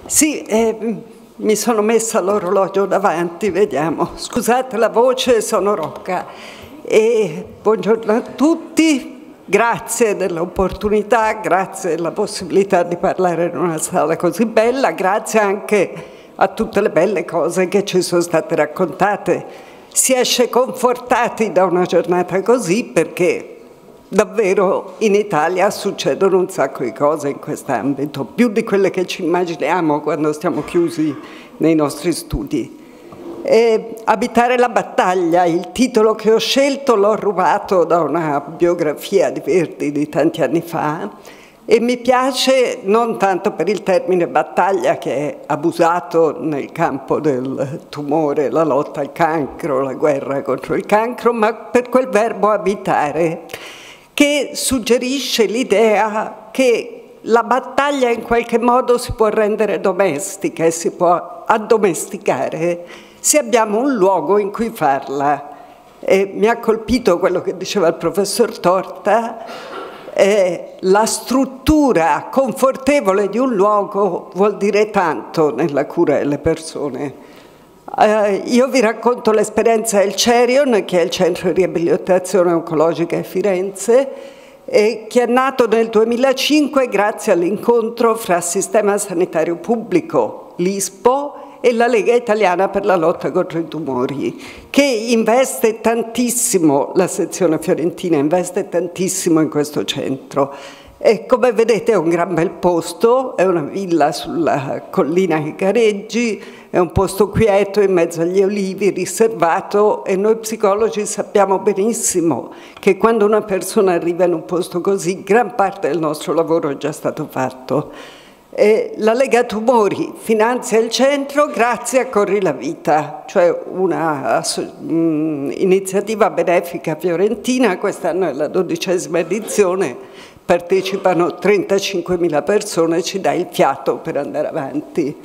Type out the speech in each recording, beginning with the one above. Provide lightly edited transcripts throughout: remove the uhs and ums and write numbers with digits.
Sì, mi sono messa l'orologio davanti, vediamo. Scusate la voce, sono Rocca. Buongiorno a tutti, grazie dell'opportunità, grazie della possibilità di parlare in una sala così bella, grazie anche a tutte le belle cose che ci sono state raccontate. Si esce confortati da una giornata così perché davvero in Italia succedono un sacco di cose in quest'ambito, più di quelle che ci immaginiamo quando stiamo chiusi nei nostri studi. Abitare la battaglia, il titolo che ho scelto l'ho rubato da una biografia di Verdi di tanti anni fa e mi piace non tanto per il termine battaglia che è abusato nel campo del tumore, la lotta al cancro, la guerra contro il cancro, ma per quel verbo abitare, che suggerisce l'idea che la battaglia in qualche modo si può rendere domestica e si può addomesticare se abbiamo un luogo in cui farla. Mi ha colpito quello che diceva il professor Torta, la struttura confortevole di un luogo vuol dire tanto nella cura delle persone. Io vi racconto l'esperienza del Cerion, che è il centro di riabilitazione oncologica di Firenze, che è nato nel 2005 grazie all'incontro fra Sistema Sanitario Pubblico, l'ISPO, e la Lega Italiana per la lotta contro i tumori, che investe tantissimo, la sezione fiorentina investe tantissimo in questo centro. E come vedete è un gran bel posto, è una villa sulla collina che Careggi, è un posto quieto in mezzo agli olivi, riservato, e noi psicologi sappiamo benissimo che quando una persona arriva in un posto così, gran parte del nostro lavoro è già stato fatto. La Lega Tumori finanzia il centro grazie a Corri la Vita, cioè una iniziativa benefica fiorentina, quest'anno è la 12ª edizione, partecipano 35.000 persone, ci dà il fiato per andare avanti.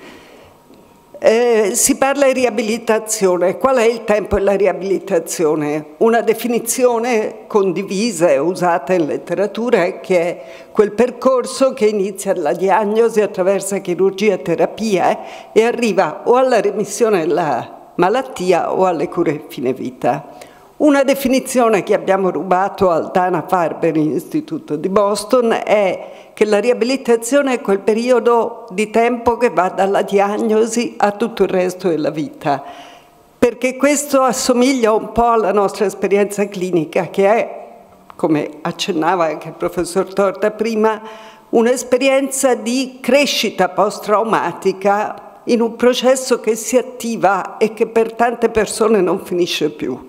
Si parla di riabilitazione. Qual è il tempo della riabilitazione? Una definizione condivisa e usata in letteratura è che è quel percorso che inizia dalla diagnosi attraverso chirurgia e terapia e arriva o alla remissione della malattia o alle cure di fine vita. Una definizione che abbiamo rubato al Dana-Farber Institute di Boston è che la riabilitazione è quel periodo di tempo che va dalla diagnosi a tutto il resto della vita, perché questo assomiglia un po' alla nostra esperienza clinica, che è, come accennava anche il professor Torta prima, un'esperienza di crescita post-traumatica in un processo che si attiva e che per tante persone non finisce più.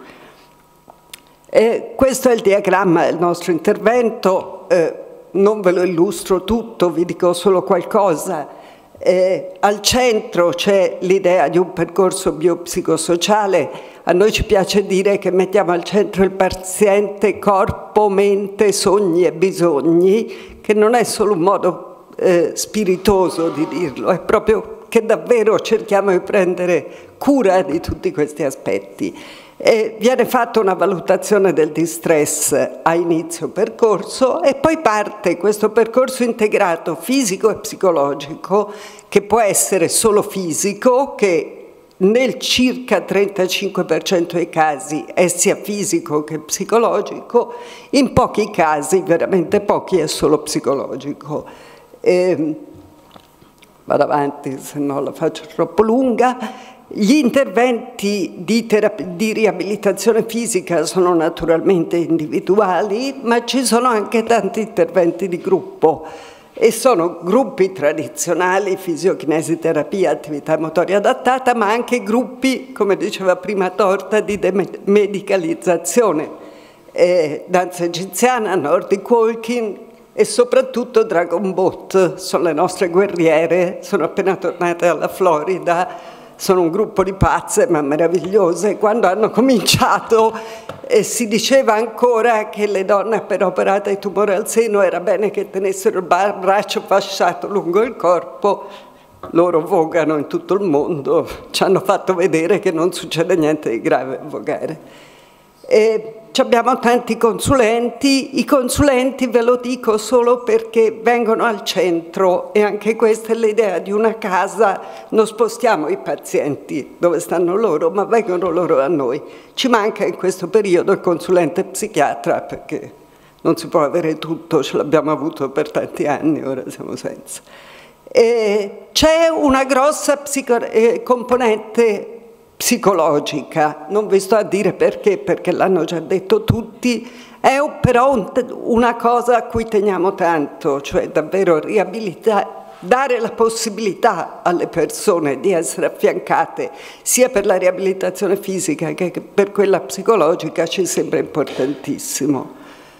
Questo è il diagramma del nostro intervento, non ve lo illustro tutto, vi dico solo qualcosa. Al centro c'è l'idea di un percorso biopsicosociale. A noi ci piace dire che mettiamo al centro il paziente corpo, mente, sogni e bisogni, che non è solo un modo spiritoso di dirlo, è proprio che davvero cerchiamo di prendere cura di tutti questi aspetti. Viene fatta una valutazione del distress a inizio percorso e poi parte questo percorso integrato fisico e psicologico, che può essere solo fisico, che nel circa 35% dei casi è sia fisico che psicologico, in pochi casi, veramente pochi, è solo psicologico. Vado avanti, se no la faccio troppo lunga. Gli interventi di riabilitazione fisica sono naturalmente individuali, ma ci sono anche tanti interventi di gruppo e sono gruppi tradizionali, fisiokinesi terapia, attività motoria adattata, ma anche gruppi, come diceva prima Torta, di demedicalizzazione, danza egiziana, Nordic walking e soprattutto Dragon Boat, sono le nostre guerriere, sono appena tornate dalla Florida. Sono un gruppo di pazze ma meravigliose. Quando hanno cominciato si diceva ancora che le donne appena operate di tumore al seno era bene che tenessero il braccio fasciato lungo il corpo. Loro vogano in tutto il mondo, ci hanno fatto vedere che non succede niente di grave a vogare. Abbiamo tanti consulenti, i consulenti ve lo dico solo perché vengono al centro e anche questa è l'idea di una casa, non spostiamo i pazienti dove stanno loro, ma vengono loro a noi. Ci manca in questo periodo il consulente psichiatra perché non si può avere tutto, ce l'abbiamo avuto per tanti anni, ora siamo senza. C'è una grossa componente psicologica, non vi sto a dire perché l'hanno già detto tutti, è però una cosa a cui teniamo tanto, cioè davvero dare la possibilità alle persone di essere affiancate sia per la riabilitazione fisica che per quella psicologica ci sembra importantissimo.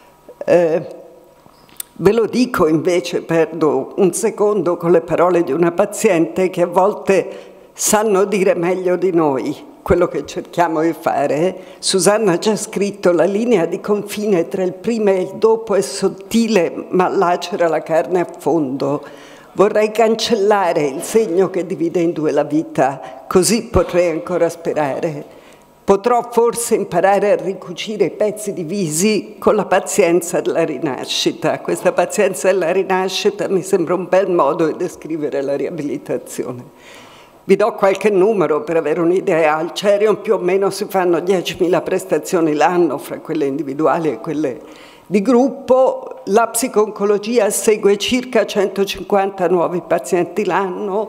Ve lo dico invece, perdo un secondo con le parole di una paziente che a volte sanno dire meglio di noi quello che cerchiamo di fare. Susanna ha già scritto: la linea di confine tra il prima e il dopo è sottile ma lacera la carne a fondo. Vorrei cancellare il segno che divide in due la vita, così potrei ancora sperare. Potrò forse imparare a ricucire i pezzi divisi con la pazienza della rinascita. Questa pazienza della rinascita mi sembra un bel modo di descrivere la riabilitazione. Vi do qualche numero per avere un'idea. Al Cerion più o meno si fanno 10.000 prestazioni l'anno, fra quelle individuali e quelle di gruppo. La psico-oncologia segue circa 150 nuovi pazienti l'anno,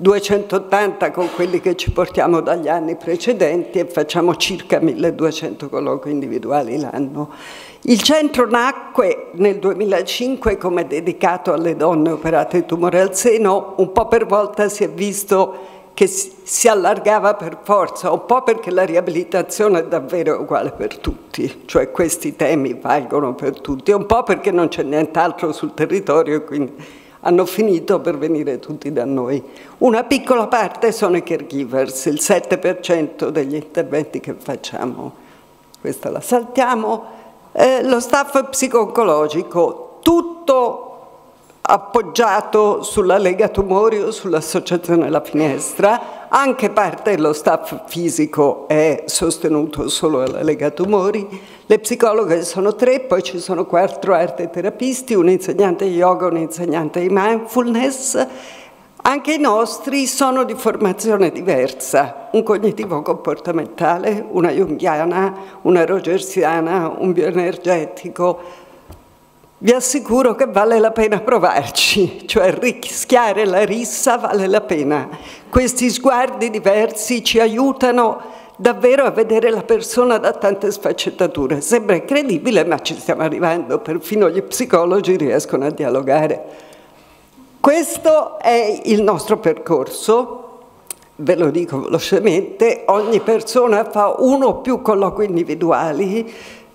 280 con quelli che ci portiamo dagli anni precedenti e facciamo circa 1.200 colloqui individuali l'anno. Il centro nacque nel 2005 come dedicato alle donne operate di tumore al seno, un po' per volta si è visto che si allargava per forza, un po' perché la riabilitazione è davvero uguale per tutti, cioè questi temi valgono per tutti, un po' perché non c'è nient'altro sul territorio e quindi hanno finito per venire tutti da noi. Una piccola parte sono i caregivers, il 7% degli interventi che facciamo. Questa la saltiamo. Lo staff psico-oncologico, tutto appoggiato sulla Lega Tumori o sull'Associazione La Finestra, anche parte dello staff fisico è sostenuto solo dalla Lega Tumori, le psicologhe sono 3, poi ci sono 4 arteterapisti, un insegnante di yoga, un insegnante di mindfulness. Anche i nostri sono di formazione diversa, un cognitivo-comportamentale, una junghiana, una rogersiana, un bioenergetico. Vi assicuro che vale la pena provarci, cioè rischiare la rissa vale la pena. Questi sguardi diversi ci aiutano davvero a vedere la persona da tante sfaccettature. Sembra incredibile, ma ci stiamo arrivando, perfino gli psicologi riescono a dialogare. Questo è il nostro percorso, ve lo dico velocemente, ogni persona fa uno o più colloqui individuali,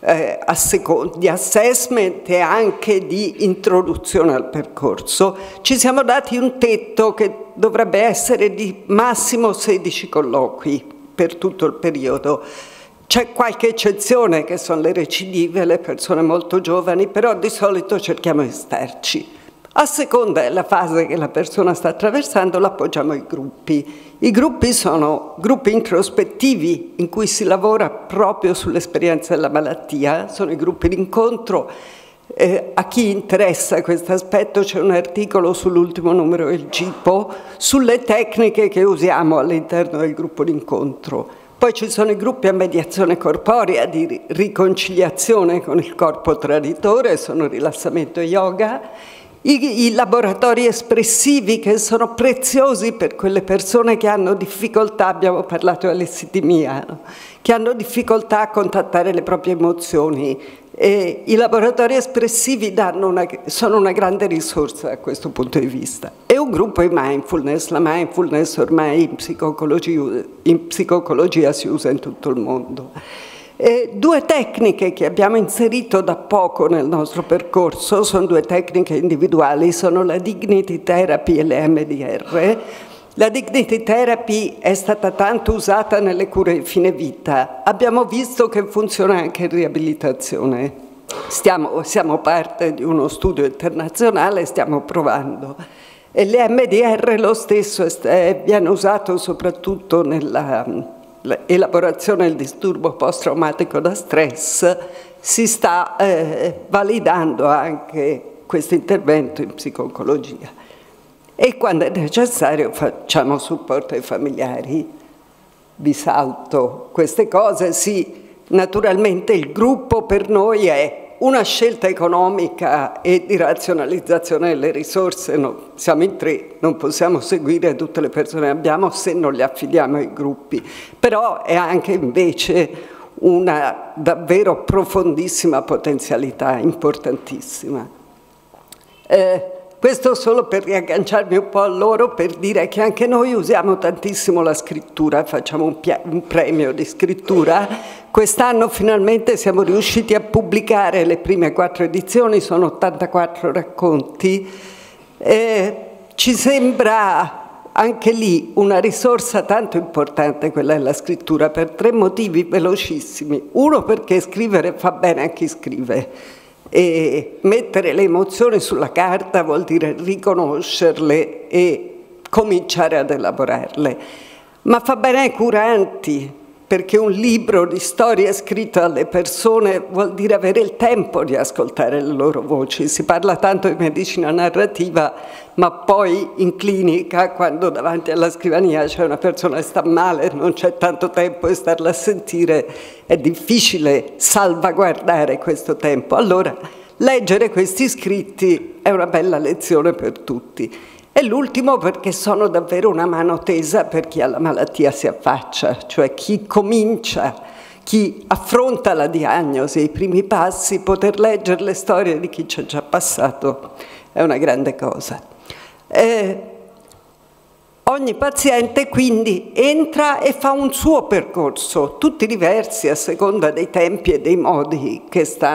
di assessment e anche di introduzione al percorso. Ci siamo dati un tetto che dovrebbe essere di massimo 16 colloqui per tutto il periodo. C'è qualche eccezione che sono le recidive, le persone molto giovani, però di solito cerchiamo di starci. A seconda della fase che la persona sta attraversando, l'appoggiamo ai gruppi. I gruppi sono gruppi introspettivi in cui si lavora proprio sull'esperienza della malattia, sono i gruppi d'incontro. A chi interessa questo aspetto c'è un articolo sull'ultimo numero del GIPO sulle tecniche che usiamo all'interno del gruppo d'incontro. Poi ci sono i gruppi a mediazione corporea di riconciliazione con il corpo traditore, sono rilassamento e yoga. I laboratori espressivi che sono preziosi per quelle persone che hanno difficoltà, abbiamo parlato di alessitimia, no? Che hanno difficoltà a contattare le proprie emozioni. E i laboratori espressivi sono una grande risorsa da questo punto di vista. E un gruppo di mindfulness, la mindfulness ormai in psicologia si usa in tutto il mondo. Due tecniche che abbiamo inserito da poco nel nostro percorso sono due tecniche individuali, sono la Dignity Therapy e le MDR. La Dignity Therapy è stata tanto usata nelle cure di fine vita, abbiamo visto che funziona anche in riabilitazione. Siamo parte di uno studio internazionale, stiamo provando. E le MDR lo stesso viene usato soprattutto elaborazione del disturbo post-traumatico da stress, si sta validando anche questo intervento in psico-oncologia. E quando è necessario facciamo supporto ai familiari. Vi salto queste cose. Sì, naturalmente il gruppo per noi è una scelta economica e di razionalizzazione delle risorse. Siamo in 3, non possiamo seguire tutte le persone che abbiamo se non le affidiamo ai gruppi, però è anche invece una davvero profondissima potenzialità, importantissima. Questo solo per riagganciarmi un po' a loro, per dire che anche noi usiamo tantissimo la scrittura, facciamo un premio di scrittura. Quest'anno finalmente siamo riusciti a pubblicare le prime 4 edizioni, sono 84 racconti. Ci sembra anche lì una risorsa tanto importante quella della scrittura, per 3 motivi velocissimi. Uno, perché scrivere fa bene a chi scrive. E mettere le emozioni sulla carta vuol dire riconoscerle e cominciare ad elaborarle. Ma fa bene ai curanti, perché un libro di storie scritto dalle persone vuol dire avere il tempo di ascoltare le loro voci. Si parla tanto di medicina narrativa, ma poi in clinica, quando davanti alla scrivania c'è una persona che sta male, non c'è tanto tempo di starla a sentire, è difficile salvaguardare questo tempo. Allora, leggere questi scritti è una bella lezione per tutti. E l'ultimo, perché sono davvero una mano tesa per chi alla malattia si affaccia, cioè chi comincia, chi affronta la diagnosi, i primi passi, poter leggere le storie di chi ci è già passato è una grande cosa. Ogni paziente quindi entra e fa un suo percorso, tutti diversi a seconda dei tempi e dei modi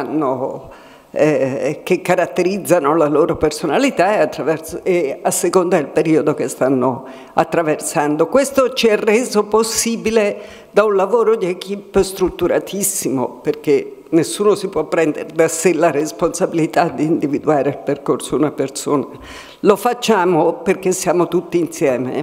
che caratterizzano la loro personalità e a seconda del periodo che stanno attraversando. Questo ci è reso possibile da un lavoro di equipe strutturatissimo, perché nessuno si può prendere da sé la responsabilità di individuare il percorso di una persona. Lo facciamo perché siamo tutti insieme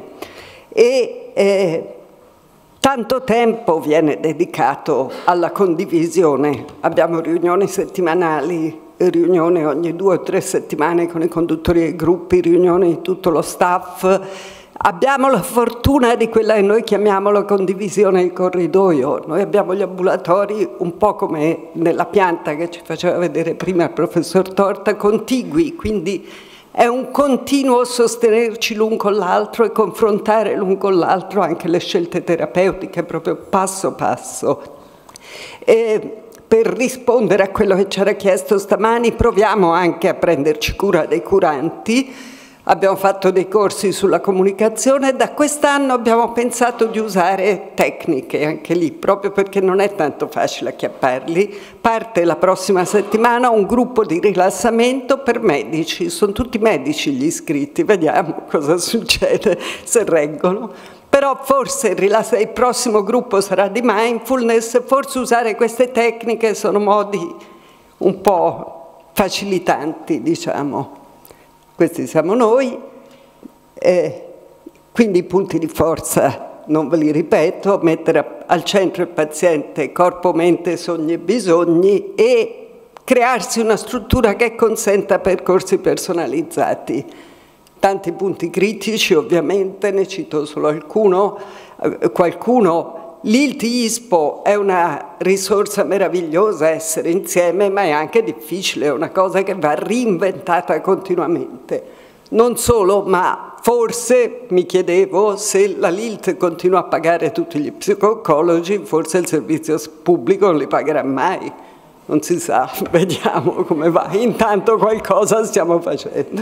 e tanto tempo viene dedicato alla condivisione. Abbiamo riunioni settimanali, riunioni ogni 2 o 3 settimane con i conduttori dei gruppi, riunioni di tutto lo staff. Abbiamo la fortuna di quella che noi chiamiamo la condivisione di corridoio. Noi abbiamo gli ambulatori un po' come nella pianta che ci faceva vedere prima il professor Torta, contigui, quindi è un continuo sostenerci l'un con l'altro e confrontare l'un con l'altro anche le scelte terapeutiche, proprio passo passo. E per rispondere a quello che ci era chiesto stamani, proviamo anche a prenderci cura dei curanti. Abbiamo fatto dei corsi sulla comunicazione e da quest'anno abbiamo pensato di usare tecniche anche lì, proprio perché non è tanto facile acchiapparli. Parte la prossima settimana un gruppo di rilassamento per medici, sono tutti medici gli iscritti, vediamo cosa succede, se reggono. Però forse il prossimo gruppo sarà di mindfulness, forse usare queste tecniche sono modi un po' facilitanti, diciamo. Questi siamo noi, quindi i punti di forza non ve li ripeto, mettere al centro il paziente, corpo, mente, sogni e bisogni e crearsi una struttura che consenta percorsi personalizzati. Tanti punti critici ovviamente, ne cito solo qualcuno. L'ILT-ISPO è una risorsa meravigliosa, essere insieme, ma è anche difficile, è una cosa che va reinventata continuamente. Non solo, ma forse, mi chiedevo, se la LILT continua a pagare tutti gli psicologi, forse il servizio pubblico non li pagherà mai. Non si sa, vediamo come va. Intanto qualcosa stiamo facendo.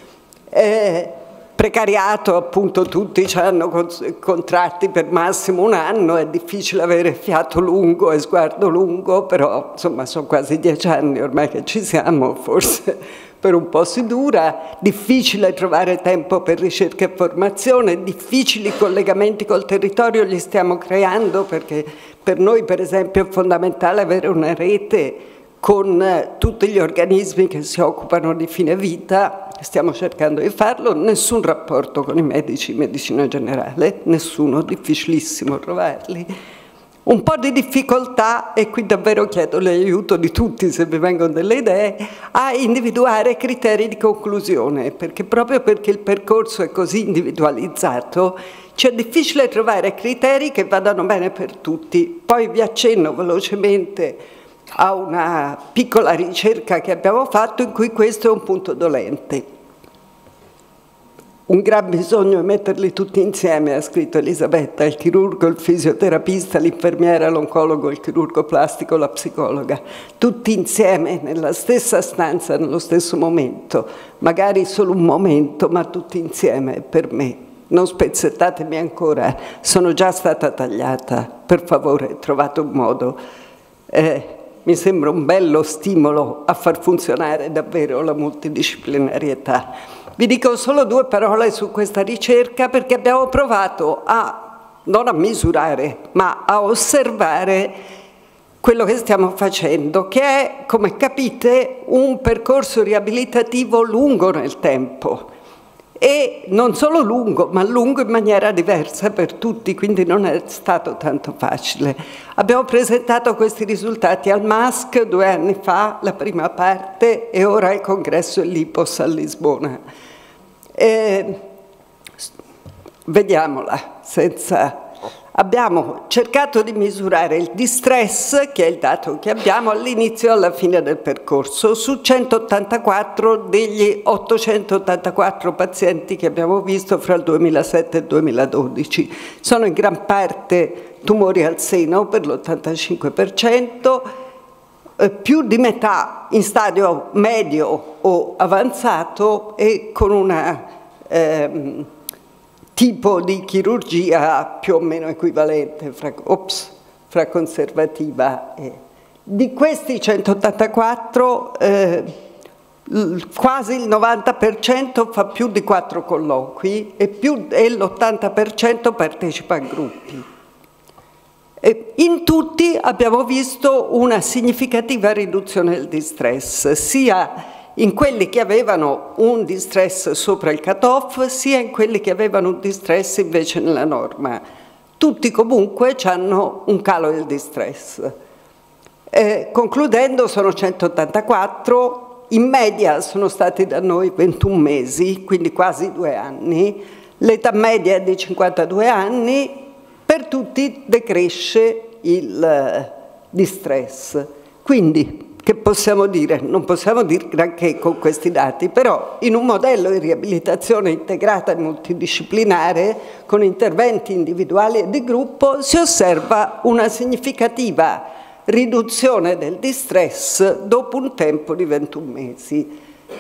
Precariato, appunto, tutti hanno contratti per massimo 1 anno, è difficile avere fiato lungo e sguardo lungo, però insomma sono quasi 10 anni ormai che ci siamo, forse per un po' si dura, difficile trovare tempo per ricerca e formazione, difficili collegamenti col territorio li stiamo creando perché per noi per esempio è fondamentale avere una rete con tutti gli organismi che si occupano di fine vita. stiamo cercando di farlo, nessun rapporto con i medici, medicina generale, nessuno, difficilissimo trovarli. Un po' di difficoltà, e qui davvero chiedo l'aiuto di tutti se vi vengono delle idee, a individuare criteri di conclusione, perché proprio perché il percorso è così individualizzato, c'è difficile trovare criteri che vadano bene per tutti. Poi vi accenno velocemente a una piccola ricerca che abbiamo fatto in cui questo è un punto dolente. Un gran bisogno di metterli tutti insieme, ha scritto Elisabetta, il chirurgo, il fisioterapista, l'infermiera, l'oncologo, il chirurgo plastico, la psicologa, tutti insieme nella stessa stanza, nello stesso momento, magari solo un momento, ma tutti insieme per me. Non spezzettatemi ancora, sono già stata tagliata, per favore trovate un modo. Mi sembra un bello stimolo a far funzionare davvero la multidisciplinarietà. Vi dico solo 2 parole su questa ricerca perché abbiamo provato non a misurare, ma a osservare quello che stiamo facendo, che è, come capite, un percorso riabilitativo lungo nel tempo. E non solo lungo, ma lungo in maniera diversa per tutti, quindi non è stato tanto facile. Abbiamo presentato questi risultati al MASC 2 anni fa, la prima parte, e ora al congresso dell'IPOS a Lisbona. Vediamola senza... Abbiamo cercato di misurare il distress, che è il dato che abbiamo all'inizio e alla fine del percorso, su 184 degli 884 pazienti che abbiamo visto fra il 2007 e il 2012. Sono in gran parte tumori al seno per l'85%, più di metà in stadio medio o avanzato e con una... tipo di chirurgia più o meno equivalente fra conservativa e... Di questi 184, quasi il 90% fa più di 4 colloqui e l'80% partecipa a gruppi. In tutti abbiamo visto una significativa riduzione del distress, sia in quelli che avevano un distress sopra il cut-off, sia in quelli che avevano un distress invece nella norma. Tutti comunque hanno un calo del distress. Concludendo, sono 184, in media sono stati da noi 21 mesi, quindi quasi 2 anni, l'età media è di 52 anni, per tutti decresce il distress. Quindi, che possiamo dire? Non possiamo dire granché con questi dati, però in un modello di riabilitazione integrata e multidisciplinare, con interventi individuali e di gruppo, si osserva una significativa riduzione del distress dopo un tempo di 21 mesi.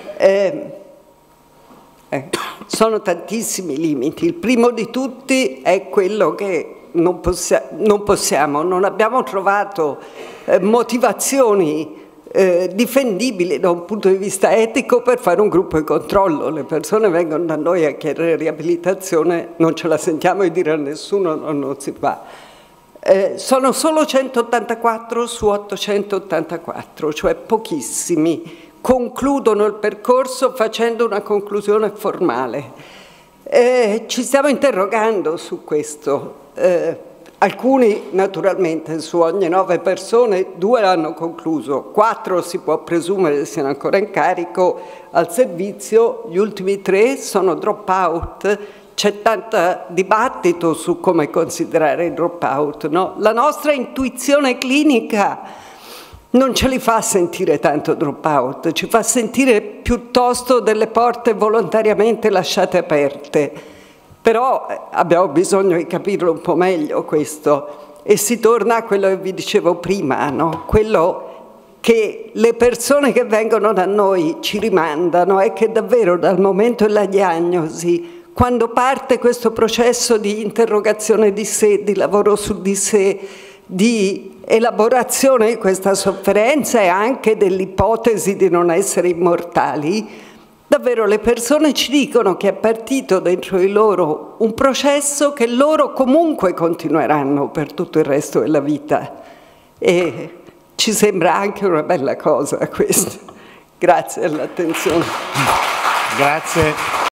Sono tantissimi limiti. Il primo di tutti è quello che non abbiamo trovato motivazioni difendibili da un punto di vista etico per fare un gruppo di controllo. Le persone vengono da noi a chiedere riabilitazione, non ce la sentiamo di dire a nessuno, non si fa. Sono solo 184 su 884, cioè pochissimi. Concludono il percorso facendo una conclusione formale. Ci stiamo interrogando su questo. Alcuni naturalmente su ogni 9 persone 2 l'hanno concluso, 4 si può presumere siano ancora in carico al servizio, gli ultimi 3 sono drop out. C'è tanto dibattito su come considerare i drop out, no? La nostra intuizione clinica non ce li fa sentire tanto drop out, ci fa sentire piuttosto delle porte volontariamente lasciate aperte. Però abbiamo bisogno di capirlo un po' meglio questo e si torna a quello che vi dicevo prima, no? Quello che le persone che vengono da noi ci rimandano è che davvero dal momento della diagnosi, quando parte questo processo di interrogazione di sé, di lavoro su di sé, di elaborazione di questa sofferenza e anche dell'ipotesi di non essere immortali, davvero le persone ci dicono che è partito dentro di loro un processo che loro comunque continueranno per tutto il resto della vita. E ci sembra anche una bella cosa questa. Grazie dell'attenzione. Grazie.